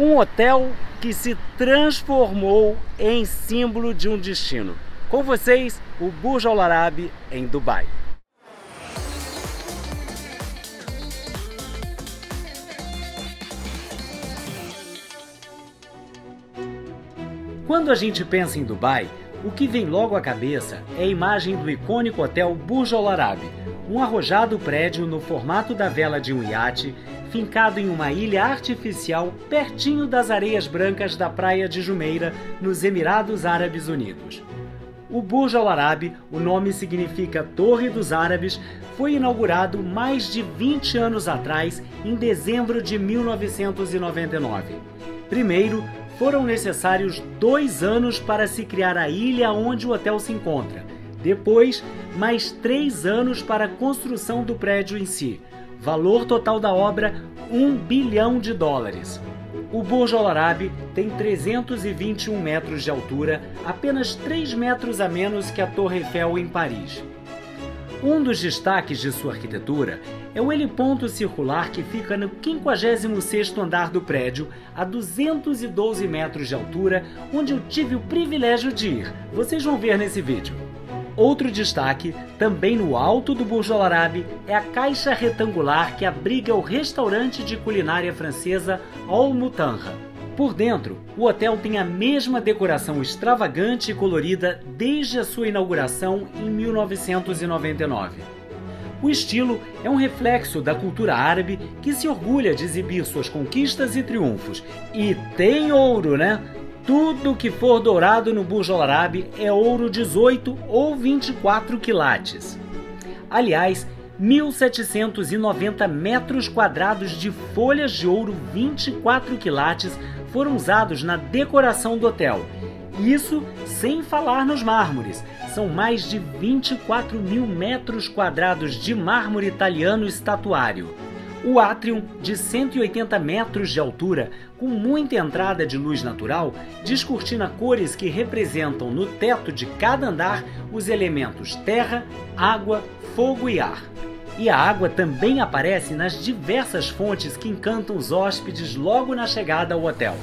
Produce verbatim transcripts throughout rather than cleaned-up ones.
Um hotel que se transformou em símbolo de um destino. Com vocês, o Burj Al Arab em Dubai. Quando a gente pensa em Dubai, o que vem logo à cabeça é a imagem do icônico hotel Burj Al Arab, um arrojado prédio no formato da vela de um iate, fincado em uma ilha artificial pertinho das areias brancas da praia de Jumeirah, nos Emirados Árabes Unidos. O Burj Al Arab, o nome significa Torre dos Árabes, foi inaugurado mais de vinte anos atrás, em dezembro de mil novecentos e noventa e nove. Primeiro, foram necessários dois anos para se criar a ilha onde o hotel se encontra. Depois, mais três anos para a construção do prédio em si. Valor total da obra, um bilhão de dólares. O Burj Al Arab tem trezentos e vinte e um metros de altura, apenas três metros a menos que a Torre Eiffel em Paris. Um dos destaques de sua arquitetura é o heliponto circular que fica no quinquagésimo sexto andar do prédio, a duzentos e doze metros de altura, onde eu tive o privilégio de ir. Vocês vão ver nesse vídeo. Outro destaque, também no alto do Burj Al Arab, é a caixa retangular que abriga o restaurante de culinária francesa Al Mutanha. Por dentro, o hotel tem a mesma decoração extravagante e colorida desde a sua inauguração em mil novecentos e noventa e nove. O estilo é um reflexo da cultura árabe que se orgulha de exibir suas conquistas e triunfos. E tem ouro, né? Tudo que for dourado no Burj Al Arab é ouro dezoito ou vinte e quatro quilates. Aliás, mil setecentos e noventa metros quadrados de folhas de ouro vinte e quatro quilates foram usados na decoração do hotel. Isso sem falar nos mármores. São mais de vinte e quatro mil metros quadrados de mármore italiano estatuário. O átrio, de cento e oitenta metros de altura, com muita entrada de luz natural, descortina cores que representam no teto de cada andar os elementos terra, água, fogo e ar. E a água também aparece nas diversas fontes que encantam os hóspedes logo na chegada ao hotel.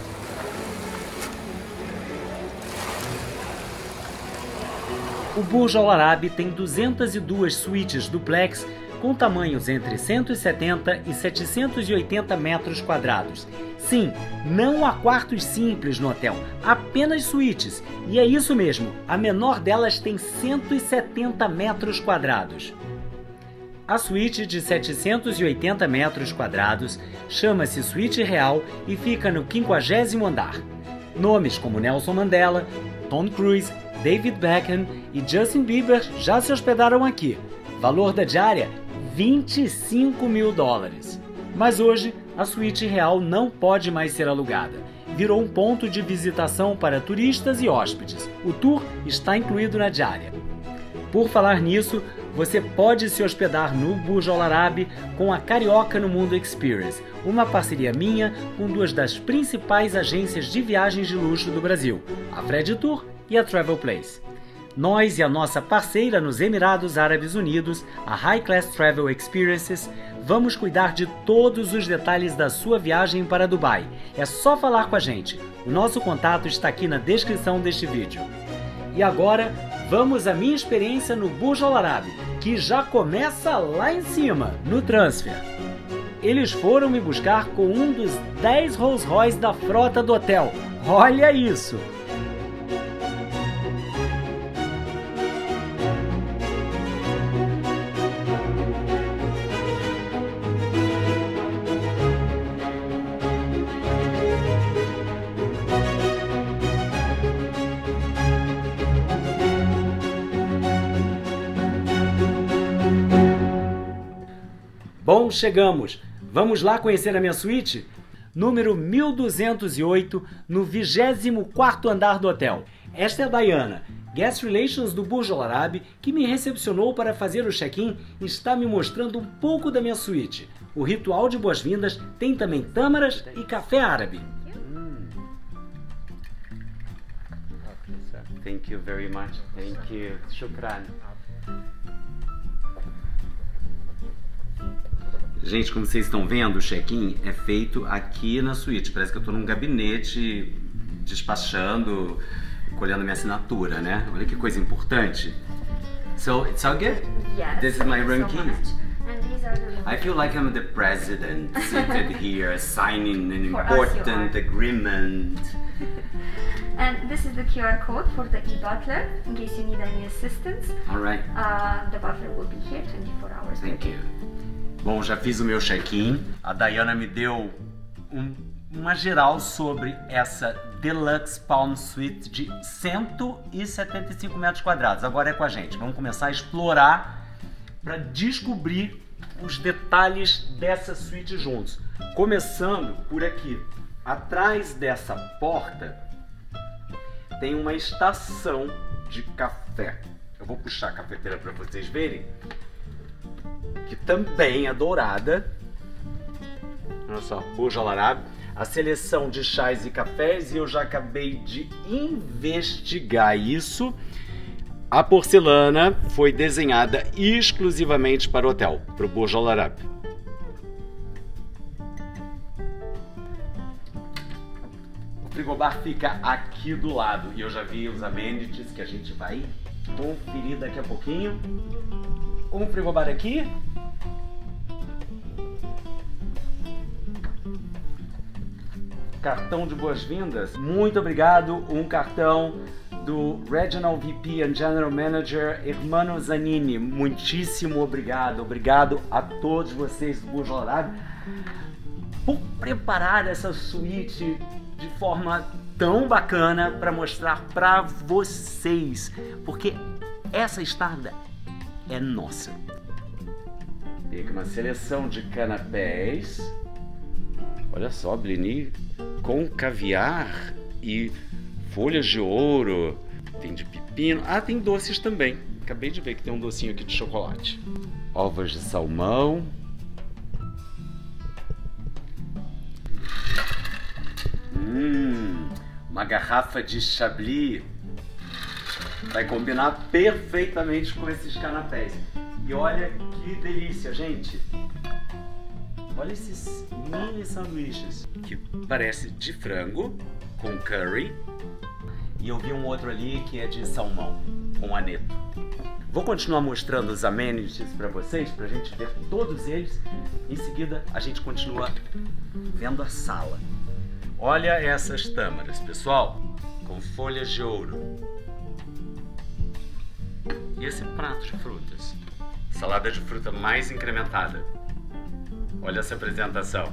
O Burj Al Arab tem duzentas e duas suítes duplex com tamanhos entre cento e setenta e setecentos e oitenta metros quadrados. Sim, não há quartos simples no hotel, apenas suítes. E é isso mesmo, a menor delas tem cento e setenta metros quadrados. A suíte de setecentos e oitenta metros quadrados chama-se Suíte Real e fica no quinquagésimo andar. Nomes como Nelson Mandela, Tom Cruise, David Beckham e Justin Bieber já se hospedaram aqui. Valor da diária, vinte e cinco mil dólares. Mas hoje, a Suíte Real não pode mais ser alugada. Virou um ponto de visitação para turistas e hóspedes. O tour está incluído na diária. Por falar nisso, você pode se hospedar no Burj Al Arab com a Carioca no Mundo Experience, uma parceria minha com duas das principais agências de viagens de luxo do Brasil, a Fred Tour e a Travel Place. Nós e a nossa parceira nos Emirados Árabes Unidos, a High Class Travel Experiences, vamos cuidar de todos os detalhes da sua viagem para Dubai. É só falar com a gente. O nosso contato está aqui na descrição deste vídeo. E agora, vamos à minha experiência no Burj Al Arab, que já começa lá em cima, no transfer. Eles foram me buscar com um dos dez Rolls Royce da frota do hotel. Olha isso! Bom, chegamos! Vamos lá conhecer a minha suíte? Número mil duzentos e oito, no vigésimo quarto andar do hotel. Esta é a Diana, Guest Relations do Burj Al Arab, que me recepcionou para fazer o check-in e está me mostrando um pouco da minha suíte. O ritual de boas-vindas tem também tâmaras e café árabe. Thank you very much. Thank you. Shukran. Gente, como vocês estão vendo, o check-in é feito aqui na suíte. Parece que eu tô num gabinete despachando, colhendo minha assinatura, né? Olha que coisa importante. So, it's all good? Yes. This is my room so keys. much. And these are the room I feel like I'm the president seated here signing an For us, you important are. agreement. And this is the Q R code for the e-butler, in case you need any assistance. All right. Uh, the butler will be here twenty-four hours. Thank you. Bom, já fiz o meu check-in. A Diana me deu um, uma geral sobre essa Deluxe Palm Suite de cento e setenta e cinco metros quadrados. Agora é com a gente. Vamos começar a explorar para descobrir os detalhes dessa suíte juntos. Começando por aqui. Atrás dessa porta tem uma estação de café. Eu vou puxar a cafeteira para vocês verem. Que também é dourada. Olha só, Burj Al Arab. A seleção de chás e cafés, e eu já acabei de investigar isso. A porcelana foi desenhada exclusivamente para o hotel, para o Burj Al Arab. O frigobar fica aqui do lado e eu já vi os amenities que a gente vai conferir daqui a pouquinho. Um frigobar aqui. Cartão de boas-vindas. Muito obrigado. Um cartão do Regional V P and General Manager Hermano Zanini. Muitíssimo obrigado. Obrigado a todos vocês do Burj Al Arab por preparar essa suíte de forma tão bacana para mostrar para vocês, porque essa estada é nossa. Tem aqui uma seleção de canapés. Olha só, blini com caviar e folhas de ouro. Tem de pepino. Ah, tem doces também. Acabei de ver que tem um docinho aqui de chocolate. Ovas de salmão. Hum, uma garrafa de Chablis. Vai combinar perfeitamente com esses canapés. E olha que delícia, gente. Olha esses mini sanduíches que parece de frango com curry. E eu vi um outro ali que é de salmão com aneto. Vou continuar mostrando os amenities para vocês, para a gente ver todos eles. Em seguida, a gente continua vendo a sala. Olha essas tâmaras, pessoal, com folhas de ouro. E esse prato de frutas. Salada de fruta mais incrementada. Olha essa apresentação.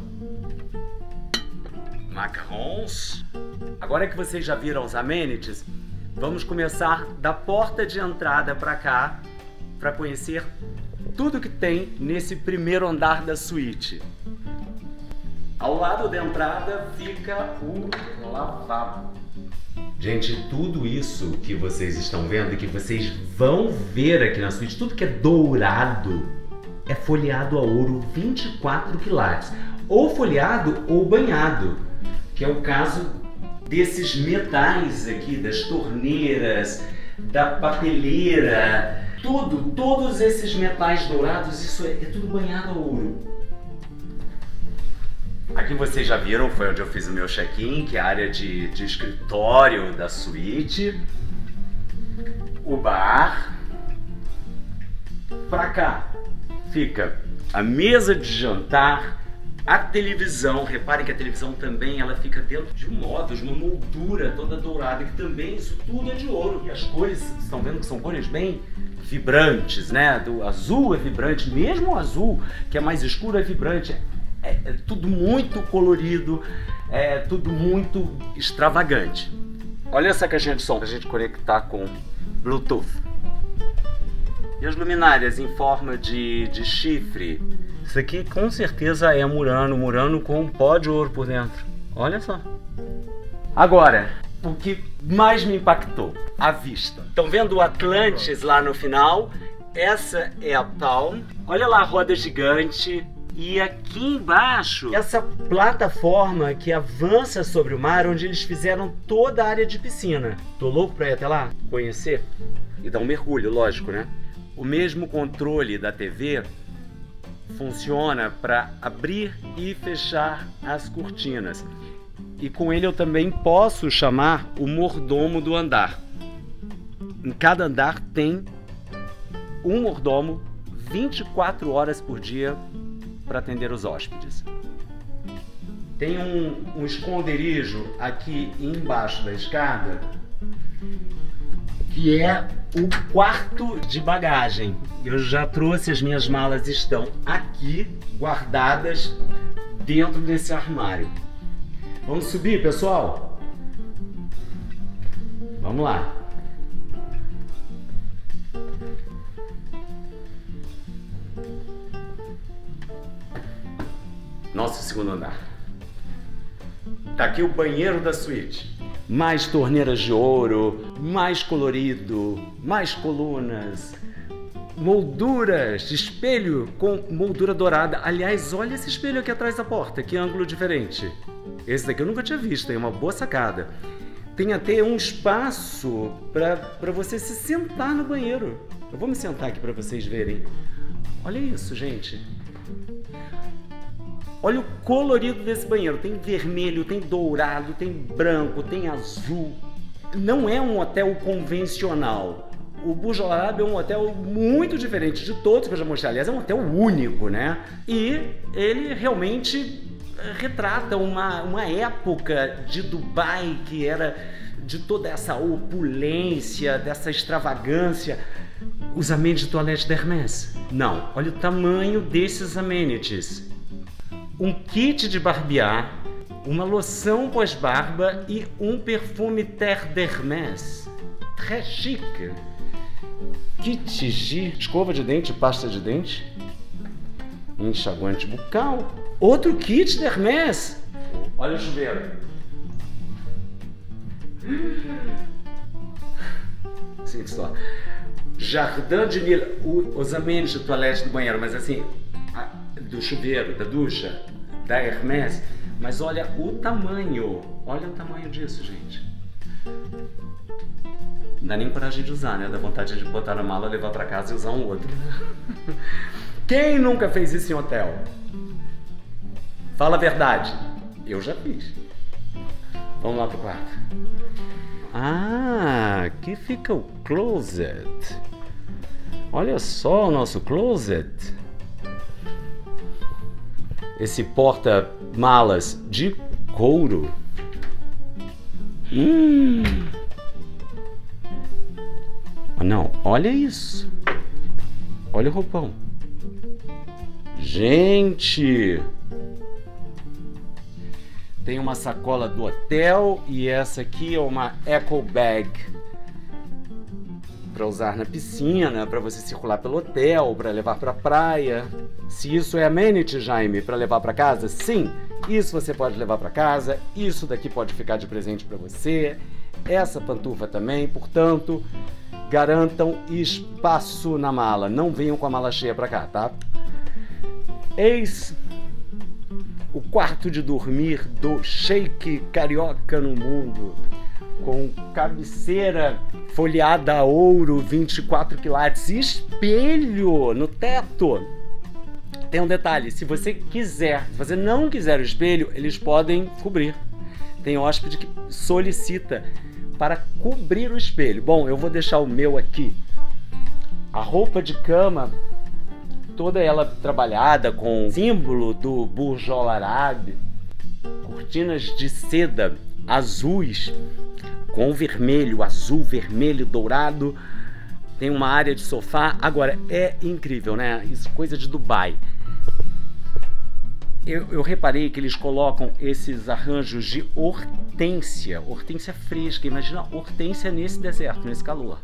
Macarrons. Agora que vocês já viram os amenities, vamos começar da porta de entrada para cá, para conhecer tudo que tem nesse primeiro andar da suíte. Ao lado da entrada fica o lavabo. Gente, tudo isso que vocês estão vendo e que vocês vão ver aqui na suíte, tudo que é dourado, é folheado a ouro vinte e quatro quilates, ou folheado ou banhado, que é o caso desses metais aqui, das torneiras, da papeleira, tudo, todos esses metais dourados, isso é, é tudo banhado a ouro. Aqui vocês já viram, foi onde eu fiz o meu check-in, que é a área de, de escritório da suíte. O bar. Pra cá fica a mesa de jantar, a televisão. Reparem que a televisão também ela fica dentro de um módulo, de uma moldura toda dourada, que também isso tudo é de ouro. E as cores, estão vendo que são cores bem vibrantes, né? Do azul é vibrante, mesmo o azul, que é mais escuro, é vibrante. É, é tudo muito colorido, é tudo muito extravagante. Olha essa caixinha de som para a gente conectar com Bluetooth. E as luminárias em forma de, de chifre. Isso aqui com certeza é Murano, Murano com um pó de ouro por dentro. Olha só. Agora, o que mais me impactou, a vista. Estão vendo o Atlantis lá no final? Essa é a Palm. Olha lá a roda gigante. E aqui embaixo, essa plataforma que avança sobre o mar, onde eles fizeram toda a área de piscina. Tô louco pra ir até lá, conhecer e dar um mergulho, lógico, né? O mesmo controle da T V funciona para abrir e fechar as cortinas. E com ele eu também posso chamar o mordomo do andar. Em cada andar tem um mordomo vinte e quatro horas por dia para atender os hóspedes. Tem um, um esconderijo aqui embaixo da escada, que é o quarto de bagagem. Eu já trouxe, as minhas malas estão aqui, guardadas dentro desse armário. Vamos subir, pessoal? Vamos lá. Nosso segundo andar. Tá aqui o banheiro da suíte. Mais torneiras de ouro, mais colorido, mais colunas, molduras, espelho com moldura dourada. Aliás, olha esse espelho aqui atrás da porta, que ângulo diferente. Esse daqui eu nunca tinha visto, é uma boa sacada. Tem até um espaço para você se sentar no banheiro. Eu vou me sentar aqui para vocês verem. Olha isso, gente. Olha o colorido desse banheiro. Tem vermelho, tem dourado, tem branco, tem azul. Não é um hotel convencional. O Burj Al Arab é um hotel muito diferente de todos que eu já mostrei. Aliás, é um hotel único, né? E ele realmente retrata uma, uma época de Dubai que era de toda essa opulência, dessa extravagância. Os amenities de toilette da Hermès? Não. Olha o tamanho desses amenities. Um kit de barbear, uma loção pós-barba e um perfume Terre d'Hermès. Très chique. Kit de escova de dente, pasta de dente, enxaguante bucal. Outro kit da Hermès. Olha o chuveiro. Sim, só. Jardim de Nil, os amenities de toilette do banheiro, mas assim, a, do chuveiro, da ducha, da Hermès. Mas olha o tamanho, olha o tamanho disso, gente. Não dá nem coragem de usar, né? Dá vontade de botar na mala, levar pra casa e usar um outro. Quem nunca fez isso em hotel? Fala a verdade. Eu já fiz. Vamos lá pro quarto. Ah, aqui fica o closet. Olha só o nosso closet. Esse porta-malas de couro. Hum. Ah, não, olha isso. Olha o roupão. Gente! Tem uma sacola do hotel e essa aqui é uma eco bag para usar na piscina, para você circular pelo hotel, para levar para a praia. Se isso é amenity, Jaime, para levar para casa, sim, isso você pode levar para casa. Isso daqui pode ficar de presente para você. Essa pantufa também, portanto, garantam espaço na mala. Não venham com a mala cheia para cá, tá? Eis o quarto de dormir do Sheik carioca no mundo, com cabeceira folheada a ouro, vinte e quatro quilates, e espelho no teto. Tem um detalhe, se você quiser, se você não quiser o espelho, eles podem cobrir. Tem hóspede que solicita para cobrir o espelho. Bom, eu vou deixar o meu aqui. A roupa de cama, toda ela trabalhada com o símbolo do Burj Al Arab, cortinas de seda azuis com vermelho, azul, vermelho, dourado. Tem uma área de sofá. Agora, é incrível, né? Isso, coisa de Dubai. Eu, eu reparei que eles colocam esses arranjos de hortênsia, hortênsia fresca. Imagina hortênsia nesse deserto, nesse calor.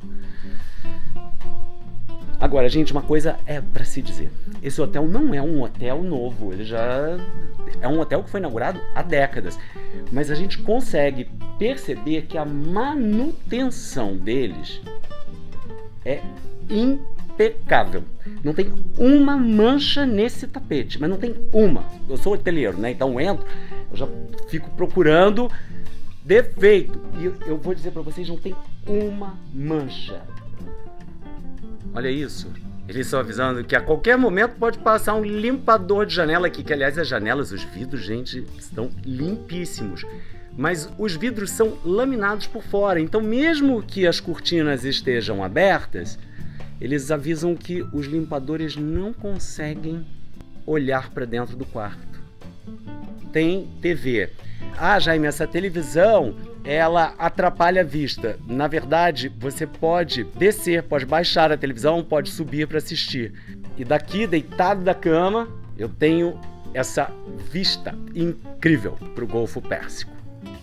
Agora, gente, uma coisa é para se dizer. Esse hotel não é um hotel novo. Ele já é um hotel que foi inaugurado há décadas. Mas a gente consegue perceber que a manutenção deles é impecável. Não tem uma mancha nesse tapete, mas não tem uma. Eu sou hoteleiro, né? Então eu entro, eu já fico procurando defeito. E eu, eu vou dizer para vocês, não tem uma mancha. Olha isso. Eles estão avisando que a qualquer momento pode passar um limpador de janela aqui, que aliás as janelas, os vidros, gente, estão limpíssimos. Mas os vidros são laminados por fora, então mesmo que as cortinas estejam abertas, eles avisam que os limpadores não conseguem olhar para dentro do quarto. Tem T V. Ah, Jaime, essa televisão, ela atrapalha a vista. Na verdade, você pode descer, pode baixar a televisão, pode subir para assistir. E daqui, deitado da cama, eu tenho essa vista incrível para o Golfo Pérsico.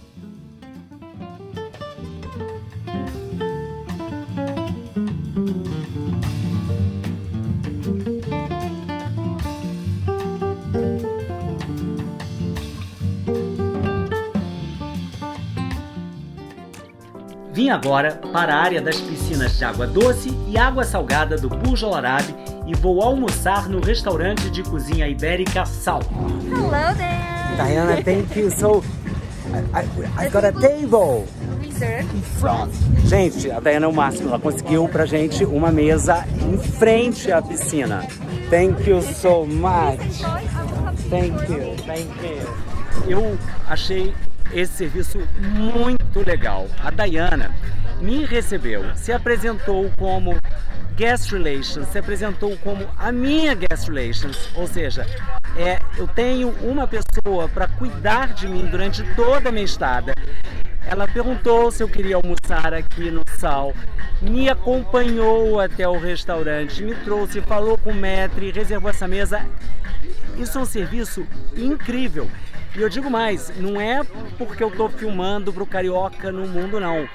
Vim agora para a área das piscinas de água doce e água salgada do Burj Al Arab e vou almoçar no restaurante de cozinha ibérica Sal. Hello there! Diana, thank you. So, I, I, I got a table in front. Gente, a Diana é o máximo. Ela conseguiu pra gente uma mesa em frente à piscina. Thank you so much. Thank you, thank you. Eu achei esse serviço muito legal. A Diana me recebeu, se apresentou como Guest Relations, se apresentou como a minha Guest Relations, ou seja, é, eu tenho uma pessoa para cuidar de mim durante toda a minha estada. Ela perguntou se eu queria almoçar aqui no Sal, me acompanhou até o restaurante, me trouxe, falou com o maître, reservou essa mesa. Isso é um serviço incrível. E eu digo mais, não é porque eu estou filmando para o Carioca no Mundo, não.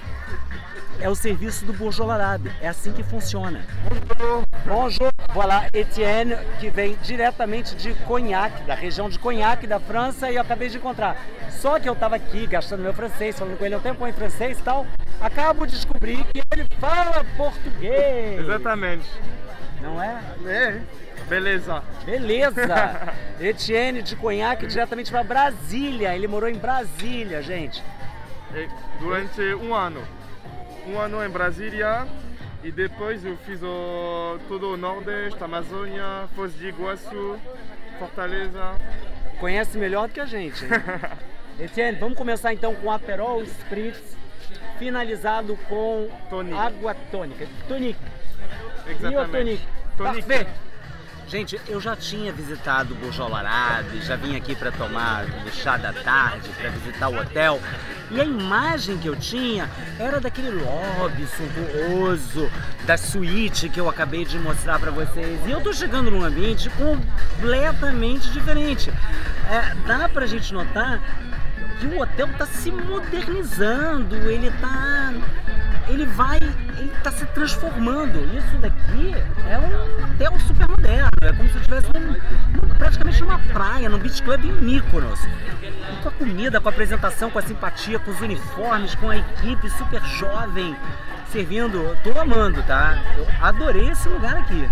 É o serviço do Burj Al Arab, é assim que funciona. Bonjour, bonjour. Voilà, Etienne, que vem diretamente de Cognac, da região de Cognac, da França, e eu acabei de encontrar. Só que eu estava aqui gastando meu francês, falando com ele um tempo em francês e tal, acabo de descobrir que ele fala português. Exatamente. Não é? É. Beleza. Beleza. Etienne de Cognac diretamente para Brasília. Ele morou em Brasília, gente. E durante um ano. Um ano em Brasília. E depois eu fiz o, todo o Nordeste, Amazônia, Foz do Iguaçu, Fortaleza. Conhece melhor do que a gente, hein? Etienne, vamos começar então com Aperol Spritz, finalizado com Tonic. água tônica. Tonic. Exatamente. Tonic. Tonic. Parfait. Gente, eu já tinha visitado o Burj Al Arab, já vim aqui para tomar o chá da tarde, para visitar o hotel. E a imagem que eu tinha era daquele lobby suntuoso, da suíte que eu acabei de mostrar para vocês. E eu tô chegando num ambiente completamente diferente. É, dá pra gente notar que o hotel tá se modernizando, ele tá... ele vai... ele tá se transformando. Isso daqui é um hotel super moderno, é como se eu estivesse num, praticamente numa praia, num beach club em Mykonos. E com a comida, com a apresentação, com a simpatia, com os uniformes, com a equipe super jovem servindo. Tô amando, tá? Eu adorei esse lugar aqui.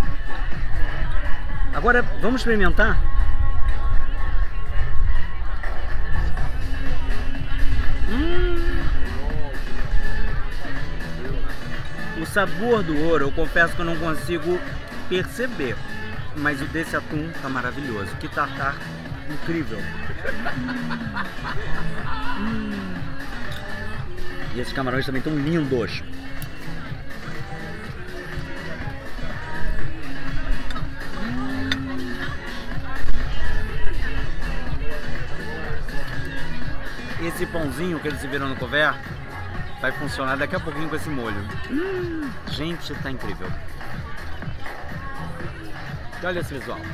Agora, vamos experimentar? Hum... O sabor do ouro, eu confesso que eu não consigo perceber, mas o desse atum tá maravilhoso. Que tartar incrível. Hum. E esses camarões também estão lindos. Esse pãozinho que eles viram no couvert vai funcionar daqui a pouquinho com esse molho. Hum, gente, tá incrível. E olha esse visual.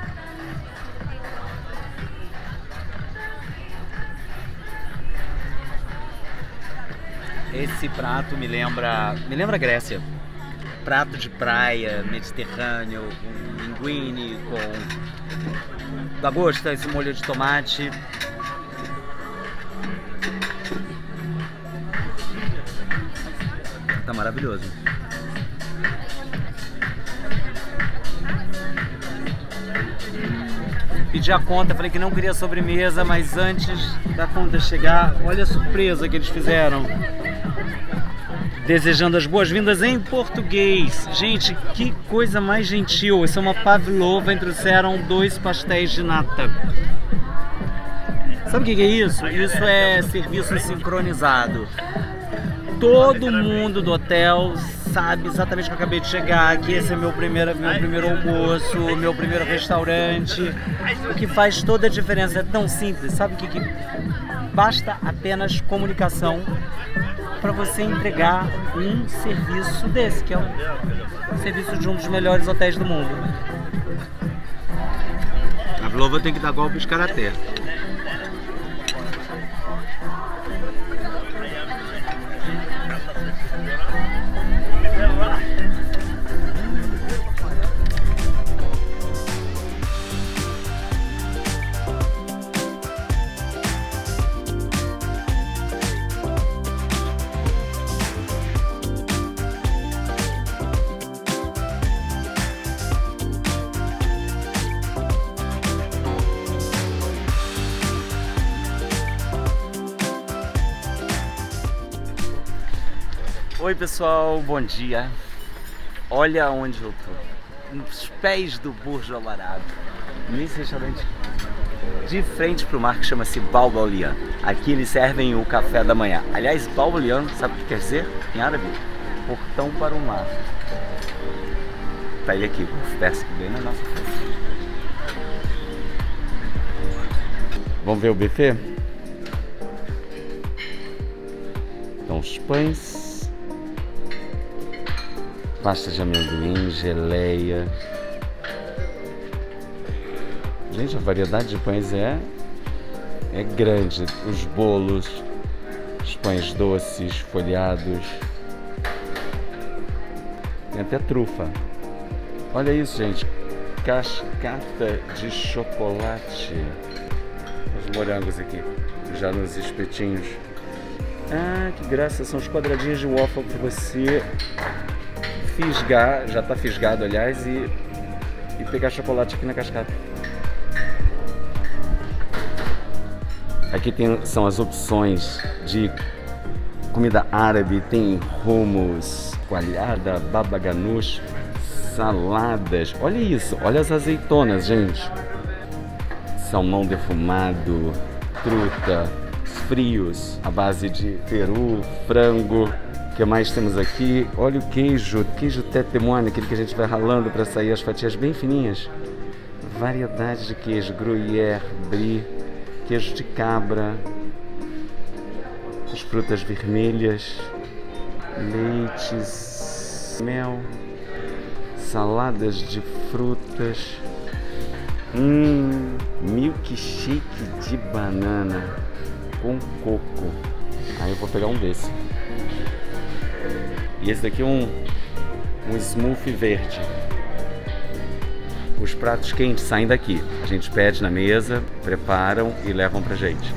Esse prato me lembra, me lembra Grécia. Prato de praia, mediterrâneo, com linguine, com lagosta, esse molho de tomate. Tá maravilhoso. Pedi a conta, falei que não queria sobremesa, mas antes da conta chegar, olha a surpresa que eles fizeram. desejando as boas-vindas em português. Gente, que coisa mais gentil. Isso é uma pavlova, trouxeram dois pastéis de nata. Sabe o que é isso? Isso é serviço sincronizado. Todo mundo do hotel sabe exatamente que eu acabei de chegar, que esse é meu primeiro, meu primeiro almoço, meu primeiro restaurante. O que faz toda a diferença é tão simples. Sabe o que, que basta apenas comunicação para você entregar um serviço desse, que é um serviço de um dos melhores hotéis do mundo. A Pavlova tem que dar golpes de karatê. Oi pessoal, bom dia. Olha onde eu tô, nos pés do Burj Al Arab, nesse restaurante de frente para o mar que chama-se Balbaulian. Aqui eles servem o café da manhã. Aliás, Balbaulian, sabe o que quer dizer em árabe? Portão para o mar. Tá ele aqui, perto bem na nossa frente. Vamos ver o buffet? Então os pães, pasta de amendoim, geleia. Gente, a variedade de pães é, é grande. Os bolos, os pães doces, folhados. Tem até trufa. Olha isso, gente. Cascata de chocolate. Os morangos aqui, já nos espetinhos. Ah, que graça. São os quadradinhos de waffle para você fisgar, já está fisgado aliás, e, e pegar chocolate aqui na cascata. Aqui tem, são as opções de comida árabe, tem hummus, coalhada, baba ganoush, saladas. Olha isso, olha as azeitonas, gente. Salmão defumado, truta, frios, à base de peru, frango. O que mais temos aqui? Olha o queijo, queijo tetemoine, aquele que a gente vai ralando para sair as fatias bem fininhas. Variedade de queijo, gruyère, brie, queijo de cabra, as frutas vermelhas, leites, mel, saladas de frutas, hum, milkshake de banana com coco. Aí eu vou pegar um desse. E esse daqui é um, um smoothie verde. Os pratos quentes saem daqui. A gente pede na mesa, preparam e levam pra gente.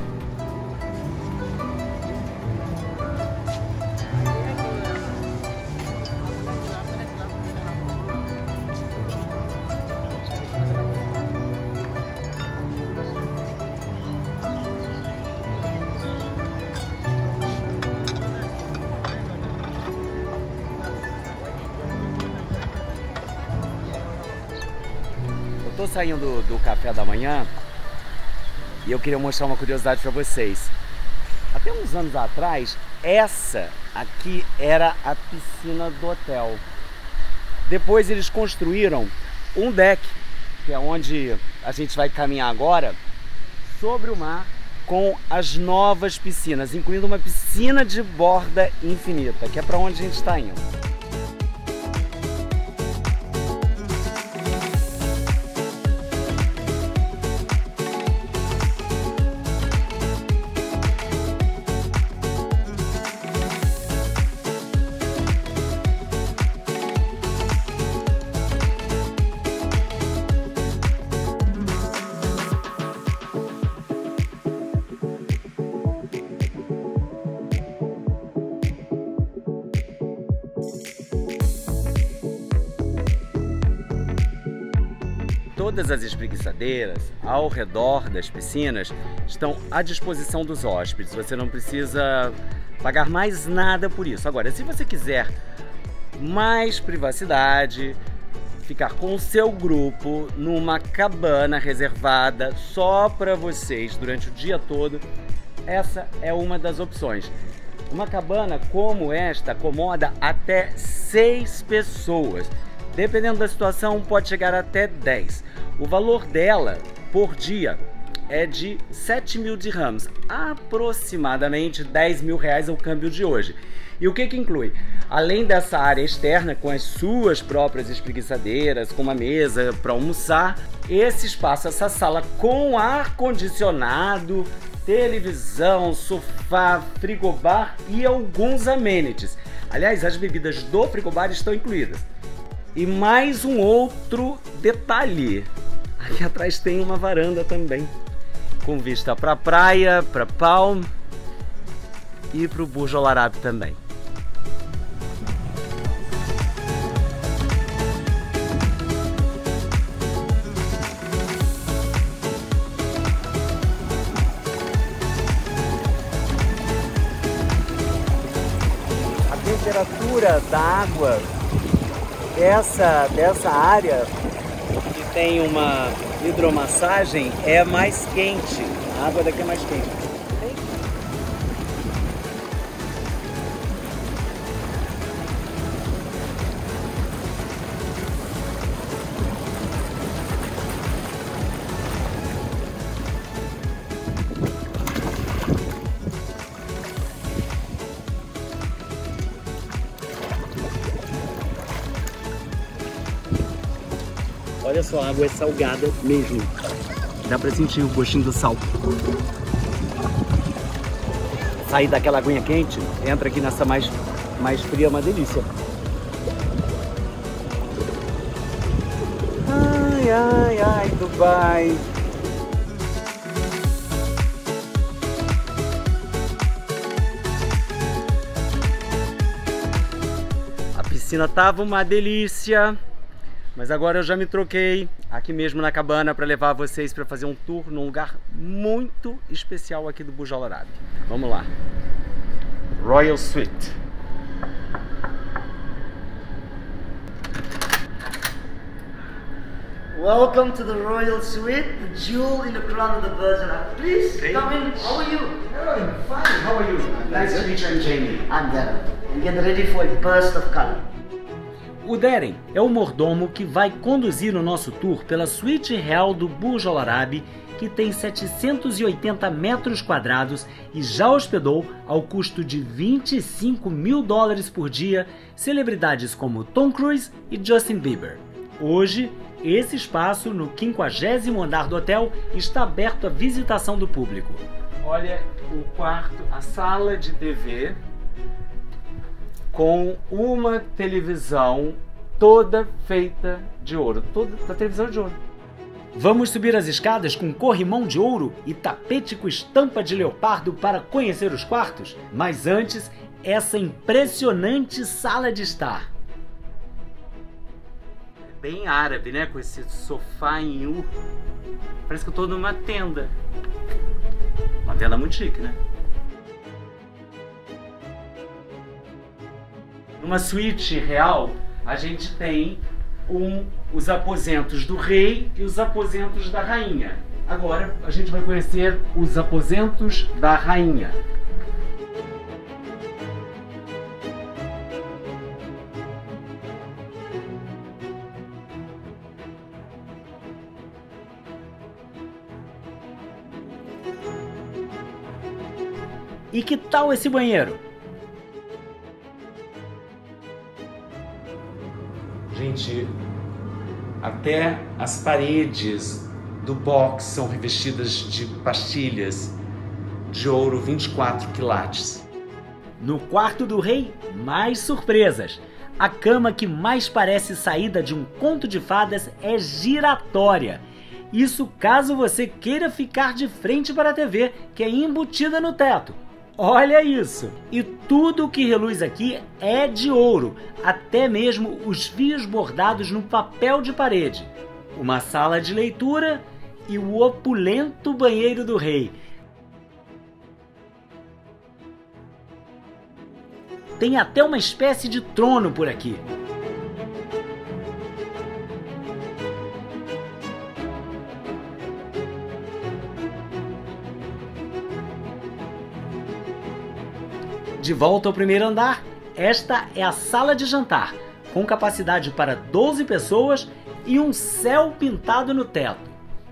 Estou saindo do, do café da manhã e eu queria mostrar uma curiosidade para vocês. Até uns anos atrás, essa aqui era a piscina do hotel. Depois eles construíram um deck, que é onde a gente vai caminhar agora, sobre o mar, com as novas piscinas, incluindo uma piscina de borda infinita, que é para onde a gente está indo. Todas as espreguiçadeiras ao redor das piscinas estão à disposição dos hóspedes. Você não precisa pagar mais nada por isso. Agora, se você quiser mais privacidade, ficar com o seu grupo numa cabana reservada só para vocês durante o dia todo, essa é uma das opções. Uma cabana como esta acomoda até seis pessoas. Dependendo da situação, pode chegar até dez. O valor dela por dia é de sete mil dirhams, aproximadamente dez mil reais ao câmbio de hoje. E o que que inclui? Além dessa área externa, com as suas próprias espreguiçadeiras, com uma mesa para almoçar, esse espaço, essa sala com ar-condicionado, televisão, sofá, frigobar e alguns amenities. Aliás, as bebidas do frigobar estão incluídas. E mais um outro detalhe, aqui atrás tem uma varanda também, com vista para a praia, para Palm e para o Burj Al Arab também. A temperatura da água dessa, dessa área que tem uma hidromassagem é mais quente. A água daqui é mais quente. Olha só, a água é salgada mesmo. Dá pra sentir o gostinho do sal. Sair daquela aguinha quente, entra aqui nessa mais, mais fria, é uma delícia. Ai, ai, ai, Dubai. A piscina tava uma delícia. Mas agora eu já me troquei aqui mesmo na cabana para levar vocês para fazer um tour num lugar muito especial aqui do Burj Al Arab. Vamos lá. Royal Suite. Welcome to the Royal Suite, the jewel in the crown of the Burj Al Arab. Please Hey. come in. How are you? Hello, fine. How are you? Nice to meet you, I'm Jamie. I'm Darren. And get ready for a burst of color. O Darren é o mordomo que vai conduzir o nosso tour pela suíte real do Burj Al Arab, que tem setecentos e oitenta metros quadrados e já hospedou, ao custo de vinte e cinco mil dólares por dia, celebridades como Tom Cruise e Justin Bieber. Hoje, esse espaço, no quinquagésimo andar do hotel, está aberto à visitação do público. Olha o quarto, a sala de T V, com uma televisão toda feita de ouro, toda a televisão de ouro. Vamos subir as escadas com corrimão de ouro e tapete com estampa de leopardo para conhecer os quartos? Mas antes, essa impressionante sala de estar. É bem árabe, né? Com esse sofá em U. Parece que eu tô numa tenda. Uma tenda muito chique, né? Numa suíte real, a gente tem um, os aposentos do rei e os aposentos da rainha. Agora a gente vai conhecer os aposentos da rainha. E que tal esse banheiro? Gente, até as paredes do box são revestidas de pastilhas de ouro vinte e quatro quilates. No quarto do rei, mais surpresas. A cama que mais parece saída de um conto de fadas é giratória. Isso caso você queira ficar de frente para a T V, que é embutida no teto. Olha isso! E tudo que reluz aqui é de ouro, até mesmo os fios bordados no papel de parede. Uma sala de leitura e o opulento banheiro do rei. Tem até uma espécie de trono por aqui. De volta ao primeiro andar, esta é a sala de jantar, com capacidade para doze pessoas e um céu pintado no teto.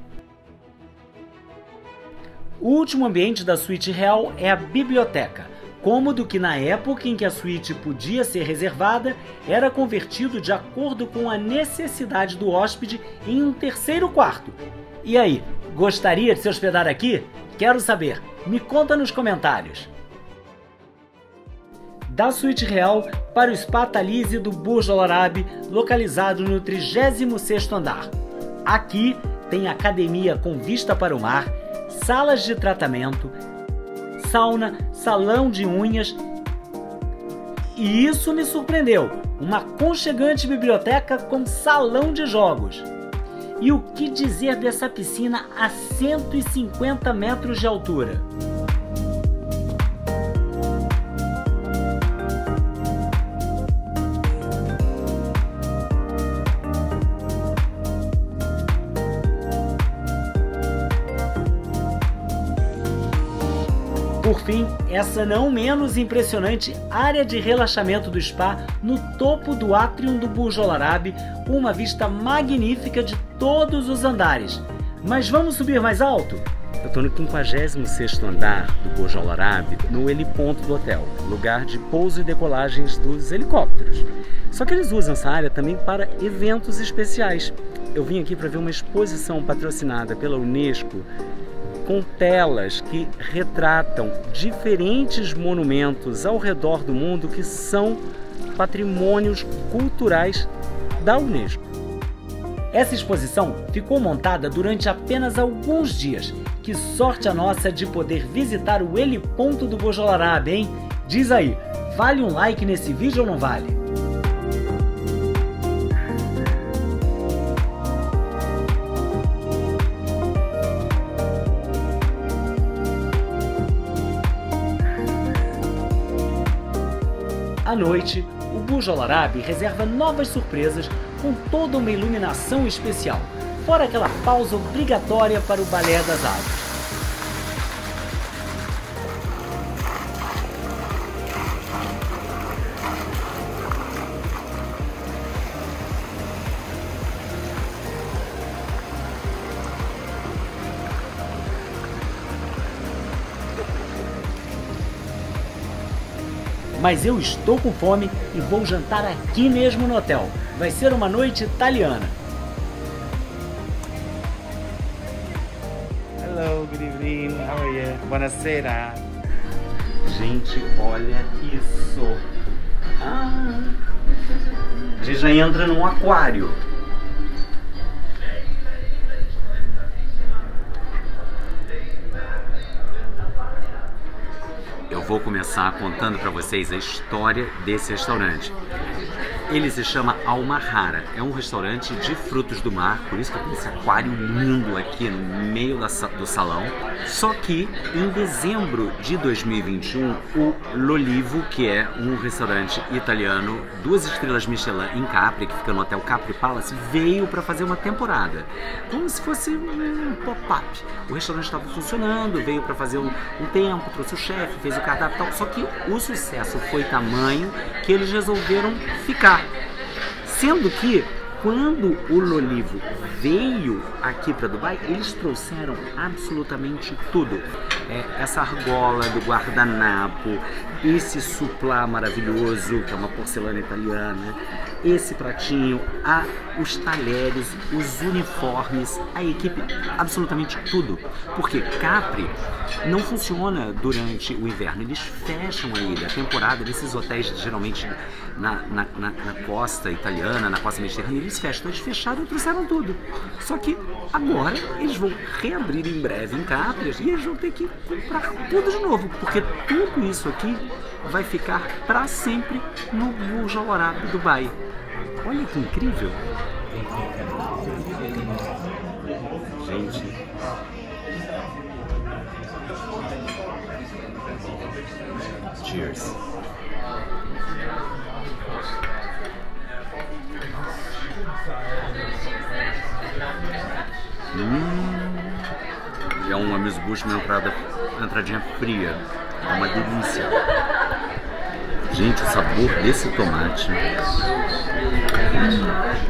O último ambiente da suíte real é a biblioteca, cômodo que na época em que a suíte podia ser reservada, era convertido de acordo com a necessidade do hóspede em um terceiro quarto. E aí, gostaria de se hospedar aqui? Quero saber, me conta nos comentários. Da suíte real para o Spa Thalise do Burj Al Arab, localizado no trigésimo sexto andar. Aqui tem academia com vista para o mar, salas de tratamento, sauna, salão de unhas e isso me surpreendeu, uma aconchegante biblioteca com salão de jogos. E o que dizer dessa piscina a cento e cinquenta metros de altura? Por fim, essa não menos impressionante área de relaxamento do spa no topo do átrio do Burj Al Arab, com uma vista magnífica de todos os andares. Mas vamos subir mais alto? Eu estou no quinquagésimo sexto andar do Burj Al Arab, no heliponto do hotel, lugar de pouso e decolagens dos helicópteros. Só que eles usam essa área também para eventos especiais. Eu vim aqui para ver uma exposição patrocinada pela Unesco, com telas que retratam diferentes monumentos ao redor do mundo que são patrimônios culturais da Unesco. Essa exposição ficou montada durante apenas alguns dias. Que sorte a nossa de poder visitar o heliponto do Burj Al Arab, hein? Diz aí, vale um like nesse vídeo ou não vale? À noite, o Burj Al Arab reserva novas surpresas com toda uma iluminação especial, fora aquela pausa obrigatória para o balé das águas. Mas eu estou com fome e vou jantar aqui mesmo no hotel. Vai ser uma noite italiana. Hello, good evening. How are you? Buonasera. Gente, olha isso. Ah, a gente já entra num aquário. Eu vou começar contando para vocês a história desse restaurante. Ele se chama Al Mahara, é um restaurante de frutos do mar, por isso que tem esse aquário lindo aqui no meio da, do salão. Só que em dezembro de dois mil e vinte e um, o L'Olivo, que é um restaurante italiano, duas estrelas Michelin em Capri, que fica no Hotel Capri Palace, veio para fazer uma temporada, como se fosse um pop-up. O restaurante estava funcionando, veio para fazer um, um tempo, trouxe o chefe, fez o cardápio e tal, só que o sucesso foi tamanho que eles resolveram ficar. Sendo que, quando o L'Olivo veio aqui para Dubai, eles trouxeram absolutamente tudo. É, essa argola do guardanapo, esse suplá maravilhoso, que é uma porcelana italiana, esse pratinho, a, os talheres, os uniformes, a equipe, absolutamente tudo. Porque Capri não funciona durante o inverno, eles fecham a ilha. A temporada desses hotéis, geralmente na, na, na, na costa italiana, na costa mediterrânea, eles fecham. Então, eles fecharam e trouxeram tudo. Só que agora eles vão reabrir em breve em Capri e eles vão ter que comprar tudo de novo, porque tudo isso aqui vai ficar para sempre no Burj Al Arab Dubai. Olha que incrível! Gente, cheers! Hum, é um amuse-bouche, uma entrada, uma entradinha fria. É uma delícia. Gente, o sabor desse tomate. Hum.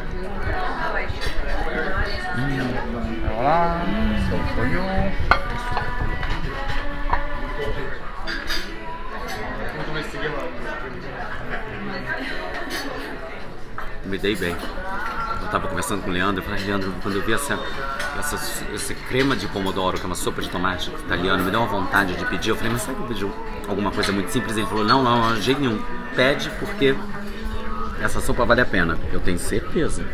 Olá, sou o Tonho. Me dei bem. Eu tava conversando com o Leandro, eu falei, Leandro, quando eu vi essa, essa, essa crema de pomodoro, que é uma sopa de tomate italiano, me deu uma vontade de pedir. Eu falei, mas será que eu pedi alguma coisa muito simples? Ele falou, não, não, de jeito nenhum. Pede porque essa sopa vale a pena. Eu tenho certeza.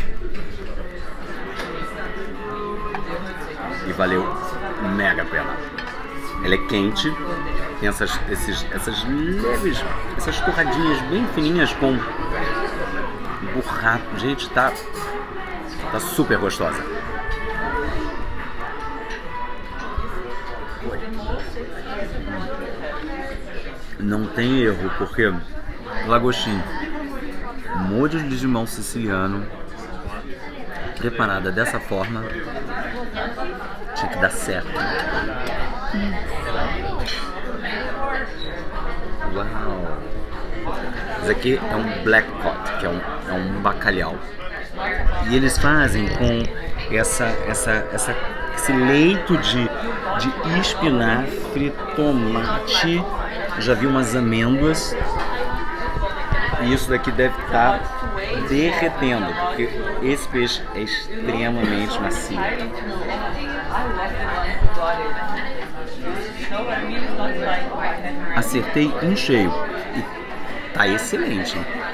E valeu mega a pena. Ela é quente, tem essas, esses, essas leves, essas torradinhas bem fininhas com burrata. Gente, tá, tá super gostosa. Não tem erro, porque lagostim, molho de limão siciliano, preparada dessa forma, tinha que dar certo. Uau! Isso aqui é um black cod, que é um, é um bacalhau. E eles fazem com essa, essa, essa, esse leito de, de espinafre, tomate. Eu já vi umas amêndoas. E isso daqui deve estar derretendo, porque esse peixe é extremamente macio. Acertei em cheio. E tá excelente.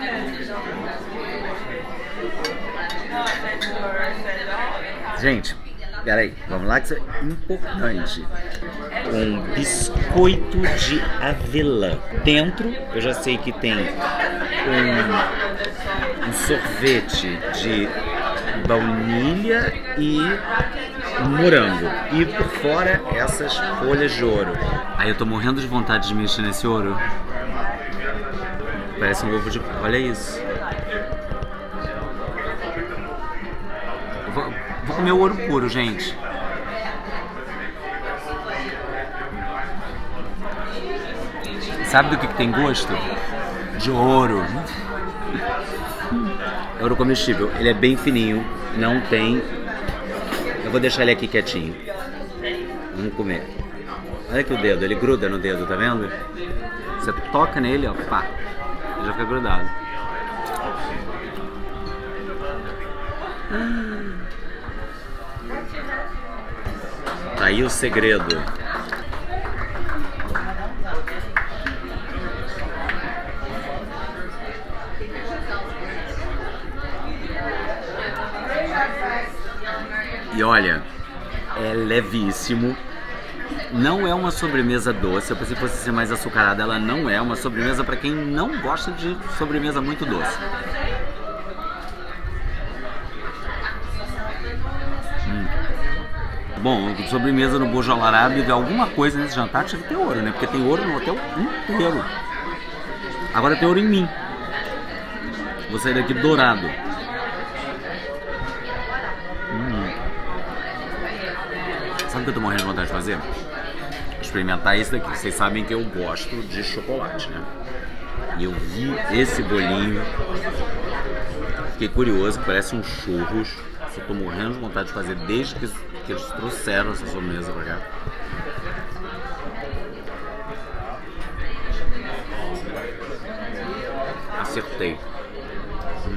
Gente, peraí, vamos lá que isso é importante. Um biscoito de avelã. Dentro, eu já sei que tem um, um sorvete de baunilha e morango. E por fora, essas folhas de ouro. Aí eu tô morrendo de vontade de mexer nesse ouro. Parece um ovo de... Olha isso. Eu vou, vou comer o ouro puro, gente. Sabe do que, que tem gosto? De ouro. É ouro comestível. Ele é bem fininho. Não tem... Eu vou deixar ele aqui quietinho. Vamos comer. Olha aqui o dedo. Ele gruda no dedo, tá vendo? Você toca nele, ó. Pá. Ele já fica grudado. Tá aí o segredo. E olha, é levíssimo. Não é uma sobremesa doce. Eu pensei que fosse ser mais açucarada. Ela não é uma sobremesa para quem não gosta de sobremesa muito doce. Hum. Bom, sobremesa no Burj Al Arab, alguma coisa nesse jantar tinha que ter ouro, né? Porque tem ouro no hotel inteiro. Agora tem ouro em mim. Vou sair daqui dourado. Sabe o que eu tô morrendo de vontade de fazer? Experimentar esse daqui. Vocês sabem que eu gosto de chocolate, né? E eu vi esse bolinho. Fiquei curioso, parece um churros. Eu tô morrendo de vontade de fazer desde que, que eles trouxeram essa sobremesa pra cá. Acertei. Hum.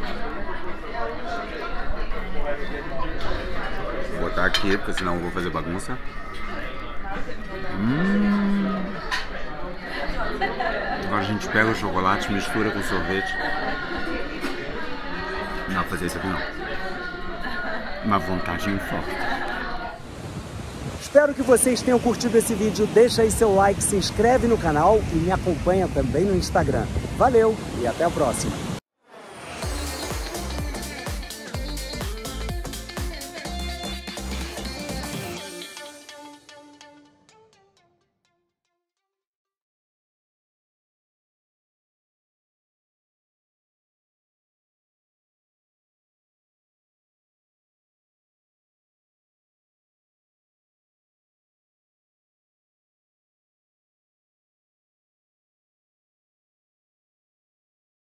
Vou botar aqui, porque senão eu vou fazer bagunça. Hum. Agora a gente pega o chocolate, mistura com sorvete. Não vou fazer isso aqui não. Uma vontade forte. Espero que vocês tenham curtido esse vídeo. Deixa aí seu like, se inscreve no canal e me acompanha também no Instagram. Valeu e até a próxima!